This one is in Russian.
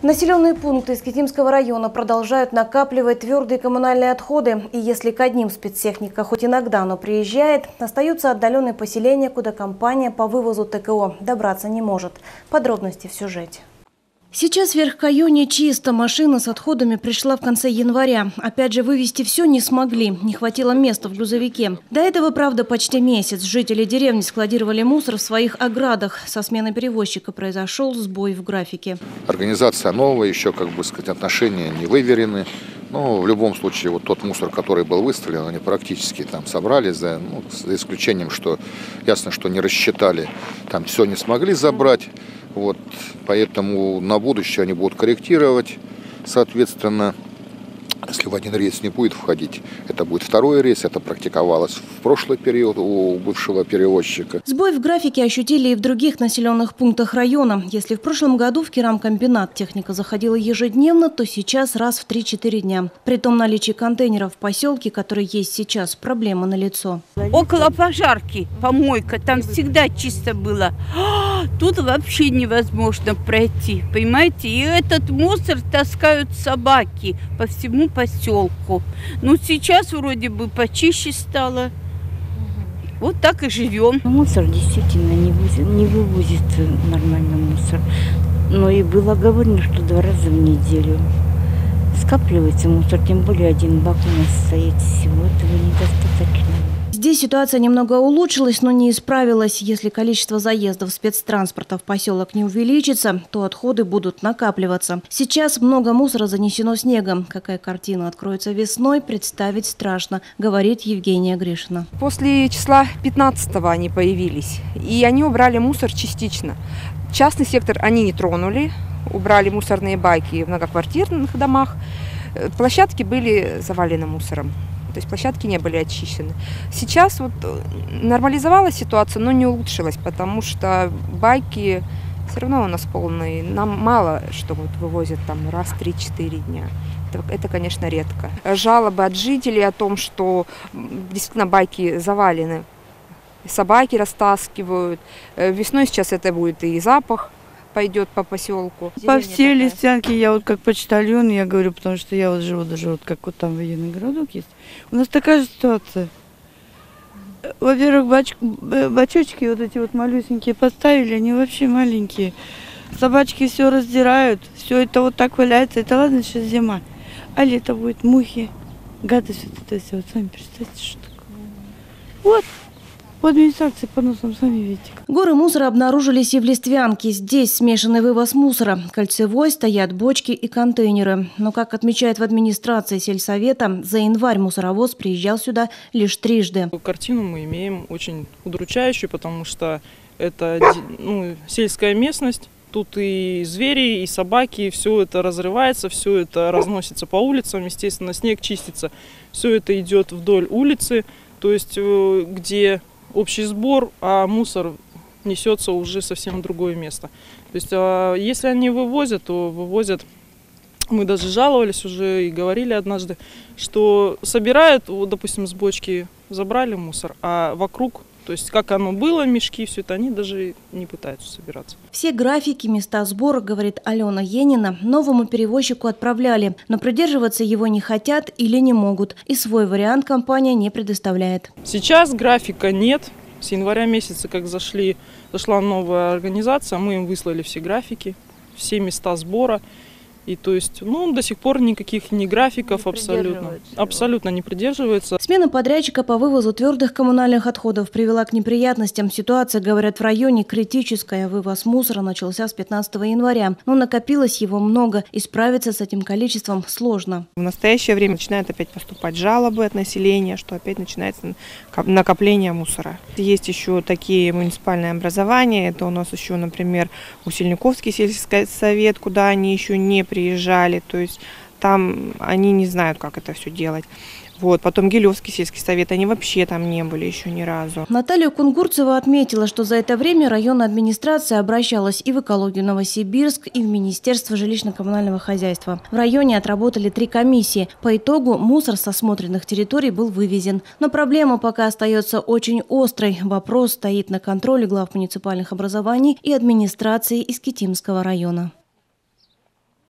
Населенные пункты Искитимского района продолжают накапливать твердые коммунальные отходы. И если к одним спецтехника хоть иногда, но приезжает, остаются отдаленные поселения, куда компания по вывозу ТКО добраться не может. Подробности в сюжете. Сейчас в Верхкайоне чисто. Машина с отходами пришла в конце января. Опять же, вывезти все не смогли. Не хватило места в грузовике. До этого, правда, почти месяц жители деревни складировали мусор в своих оградах. Со сменой перевозчика произошел сбой в графике. Организация новая, еще, отношения не выверены. Но в любом случае, вот тот мусор, который был выставлен, они практически там собрали, за исключением, что ясно, что не рассчитали, там все не смогли забрать. Вот, поэтому на будущее они будут корректировать, соответственно, если в один рейс не будет входить, это будет второй рейс, это практиковалось в прошлый период у бывшего перевозчика. Сбой в графике ощутили и в других населенных пунктах района. Если в прошлом году в керамкомбинат техника заходила ежедневно, то сейчас раз в 3-4 дня. При том наличии контейнеров в поселке, который есть сейчас, проблема налицо. Около пожарки, помойка, там всегда чисто было. Тут вообще невозможно пройти, понимаете? И этот мусор таскают собаки по всему поселку. Но сейчас вроде бы почище стало. Вот так и живем. Мусор действительно не вывозит нормально мусор. Но и было говорено, что 2 раза в неделю скапливается мусор. Тем более один бак у нас стоит. Всего этого недостаточно. Здесь ситуация немного улучшилась, но не исправилась. Если количество заездов спецтранспорта в поселок не увеличится, то отходы будут накапливаться. Сейчас много мусора занесено снегом. Какая картина откроется весной, представить страшно, говорит Евгения Гришина. После числа 15-го они появились, и они убрали мусор частично. Частный сектор они не тронули, убрали мусорные баки в многоквартирных домах. Площадки были завалены мусором. То есть площадки не были очищены. Сейчас вот нормализовалась ситуация, но не улучшилась, потому что байки все равно у нас полные. Нам мало что вот вывозят там раз в 3-4 дня. Это, конечно, редко. Жалобы от жителей о том, что действительно байки завалены. Собаки растаскивают. Весной сейчас это будет и запах пойдет по поселку. По всей Лисянке я вот как почтальон, я говорю, потому что я вот живу даже вот как вот там военный городок есть. У нас такая же ситуация. Во-первых, бачочки вот эти вот малюсенькие поставили, они вообще маленькие. Собачки все раздирают, все это вот так валяется. Это ладно, сейчас зима. А лето будет мухи, гадость вот это все. Вот сами представьте, что такое. Вот. По администрации по носам, сами видите. Горы мусора обнаружились и в Листвянке. Здесь смешанный вывоз мусора. Кольцевой, стоят бочки и контейнеры. Но, как отмечает в администрации сельсовета, за январь мусоровоз приезжал сюда лишь 3 раза. Картину мы имеем очень удручающую, потому что это сельская местность. Тут и звери, и собаки, все это разрывается, все это разносится по улицам. Естественно, снег чистится. Все это идет вдоль улицы, то есть где общий сбор, а мусор несется уже совсем в другое место. То есть, если они вывозят, то вывозят. Мы даже жаловались уже и говорили однажды, что собирают, вот, допустим, с бочки забрали мусор, а вокруг, то есть как оно было, мешки, все это, они даже не пытаются собираться. Все графики, места сбора, говорит Алена Енина, новому перевозчику отправляли, но придерживаться его не хотят или не могут. И свой вариант компания не предоставляет. Сейчас графика нет. С января месяца, как зашла новая организация, мы им выслали все графики, все места сбора. И то есть, до сих пор никаких ни графиков абсолютно не придерживается. Смена подрядчика по вывозу твердых коммунальных отходов привела к неприятностям. Ситуация, говорят, в районе критическая. Вывоз мусора начался с 15 января. Но накопилось его много, и справиться с этим количеством сложно. В настоящее время начинают опять поступать жалобы от населения, что опять начинается накопление мусора. Есть еще такие муниципальные образования. Это у нас еще, например, Усельниковский сельский совет, куда они еще не приезжали, то есть там они не знают, как это все делать. Вот. Потом Гилевский сельский совет, они вообще там не были еще ни разу. Наталья Кунгурцева отметила, что за это время районная администрация обращалась и в экологию Новосибирск, и в Министерство жилищно-коммунального хозяйства. В районе отработали 3 комиссии. По итогу мусор с осмотренных территорий был вывезен. Но проблема пока остается очень острой. Вопрос стоит на контроле глав муниципальных образований и администрации Искитимского района.